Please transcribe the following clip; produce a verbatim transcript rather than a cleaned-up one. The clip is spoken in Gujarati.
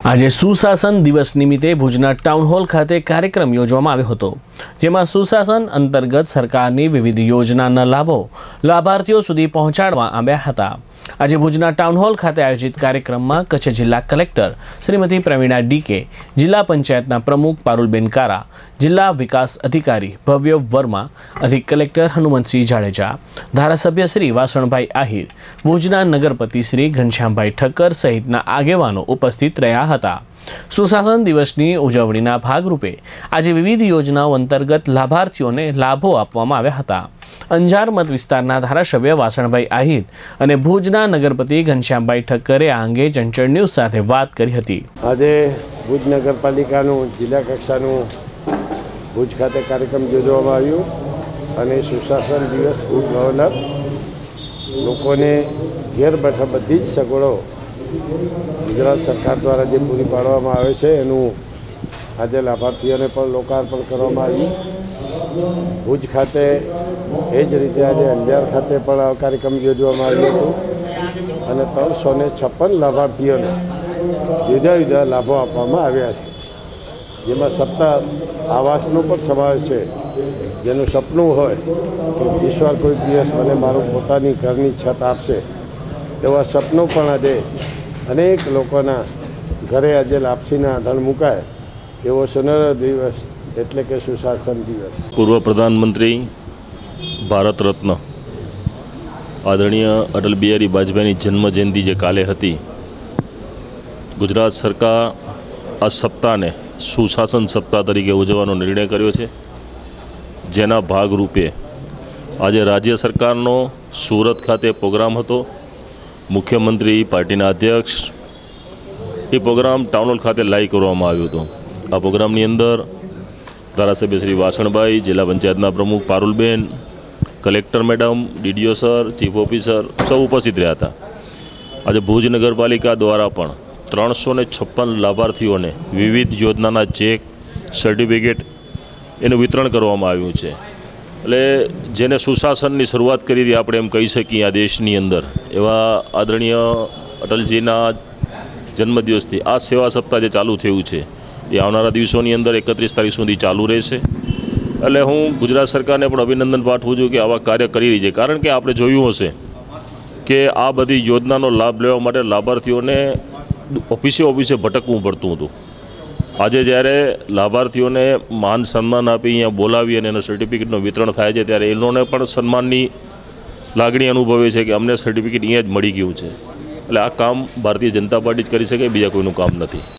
આજે સુશાસન દિવસ નિમિત્તે ભુજના ટાઉન હોલ ખાતે કાર્યક્રમ યોજવામાં આવ્યો હતો, જેમાં સુશાસન અંતર્ગત સરકારની વિવિધ યોજનાના લાભો લાભાર્થીઓ સુધી પહોંચાડવા આવ્યા હતા। આજે ભુજના ટાઉન હોલ ખાતે આયોજિત કાર્યક્રમમાં કચ્છ જિલ્લા કલેક્ટર શ્રીમતી પ્રવીણા ડીકે, જિલ્લા પંચાયતના પ્રમુખ પારુલબેન કારા, જિલ્લા વિકાસ અધિકારી ભવ્ય વર્મા, અધિક કલેક્ટર હનુમંતસિંહ જાડેજા, ધારાસભ્ય શ્રી વાસણભાઈ આહિર, ભુજના નગરપતિ શ્રી ઘનશ્યામભાઈ ઠક્કર સહિતના આગેવાનો ઉપસ્થિત રહ્યા હતા। સુશાસન દિવસની ઉજવણીના ભાગરૂપે આજે વિવિધ યોજનાઓ અંતર્ગત લાભાર્થીઓને લાભો આપવામાં આવ્યા હતા। અંજાર મત વિસ્તારના ધારાસભ્ય વાસણભાઈ આહિર અને ભુજના નગરપતિ ઘનશ્યામભાઈ ઠક્કરે આ અંગે ચંચળ ન્યૂઝ સાથે વાત કરી હતી। આજે ભુજ નગરપાલિકાનું જિલ્લા કક્ષાનું ભુજ ખાતે કાર્યક્રમ યોજવામાં આવ્યો અને સુશાસન દિવસ ભુજ ગવર્નર લોકોને ઘેર બેઠા બધી જ સગવડો ગુજરાત સરકાર દ્વારા જે પૂરી પાડવામાં આવે છે એનું આજે લાભાર્થીઓને પણ લોકાર્પણ કરવામાં આવ્યું। ભુજ ખાતે એ જ રીતે આજે અંજાર ખાતે પણ કાર્યક્રમ યોજવામાં આવ્યો હતો અને ત્રણસો ને છપ્પન લાભાર્થીઓને જુદા જુદા લાભો આપવામાં આવ્યા છે, જેમાં સપ્તાહ આવાસનો પણ સમાવેશ છે। જેનું સપનું હોય કે ઈશ્વર કોઈ દિવસ મને મારું પોતાની ઘરની છત આપશે, એવા સપનું પણ આજે અનેક લોકોના ઘરે આજે લાપસીના આધાર મુકાય એવો સુનહેરો દિવસ એટલે કે સુશાસન દિવસ। પૂર્વ પ્રધાનમંત્રી ભારત રત્ન આદરણીય અટલ બિહારી વાજપેયીની જન્મ જયંતિ જે કાલે હતી, ગુજરાત સરકાર આ સપ્તાહને સુશાસન સપ્તાહ તરીકે ઉજવવાનો નિર્ણય કર્યો છે, જેના ભાગરૂપે આજે રાજ્ય સરકારનો સુરત ખાતે પ્રોગ્રામ હતો। મુખ્યમંત્રી, પાર્ટીના અધ્યક્ષ એ પ્રોગ્રામ ટાઉન હોલ ખાતે લાઈવ કરવામાં આવ્યો હતો। આ પ્રોગ્રામની અંદર ધારાસભ્ય શ્રી વાસણભાઈ, જિલ્લા પંચાયતના પ્રમુખ Parulben, collector madam, DDO sir, chief officer સૌ ઉપસ્થિત રહ્યા હતા। આજે ભુજ નગરપાલિકા દ્વારા પણ ત્રણસો ને છપ્પન લાભાર્થીઓને વિવિધ યોજનાના ચેક, સર્ટિફિકેટ એનું વિતરણ કરવામાં આવ્યું છે। એટલે જેને સુશાસનની શરૂઆત કરી હતી આપણે એમ કહી શકીએ આ દેશની અંદર, એવા આદરણીય અટલજીના જન્મદિવસથી આ સેવા સપ્તાહ જે ચાલુ થયું છે એ આવનારા દિવસોની અંદર એકત્રીસ તારીખ સુધી ચાલુ રહેશે। એટલે હું ગુજરાત સરકારને પણ અભિનંદન પાઠવું છું કે આવા કાર્ય કરી રહી છે, કારણ કે આપણે જોયું હશે કે આ બધી યોજનાનો લાભ લેવા માટે લાભાર્થીઓને ઓફિસે ઓફિસે ભટકવું પડતું હતું। આજે જ્યારે લાભાર્થીઓને માન સન્માન આપી અહીંયા બોલાવી અને એના સર્ટિફિકેટનું વિતરણ થાય છે, ત્યારે એનોને પણ સન્માનની લાગણી અનુભવે છે કે અમને સર્ટિફિકેટ અહીંયા જ મળી ગયું છે। એટલે આ કામ ભારતીય જનતા પાર્ટી જ કરી શકે, બીજા કોઈનું કામ નથી।